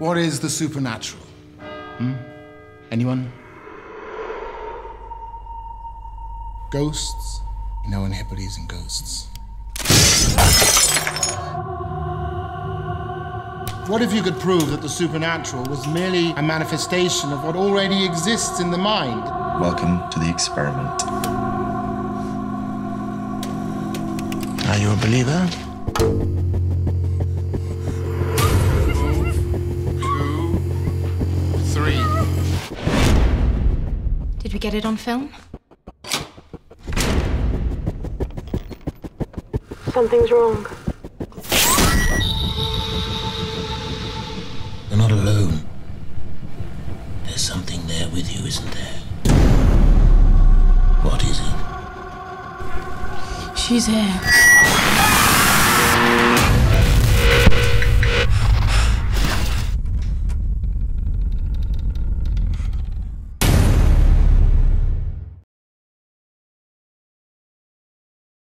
What is the supernatural? Anyone? Ghosts? No one here believes in ghosts. What if you could prove that the supernatural was merely a manifestation of what already exists in the mind? Welcome to the experiment. Are you a believer? 2, 3. Did we get it on film? Something's wrong. You're not alone. There's something there with you, isn't there? What is it? She's here.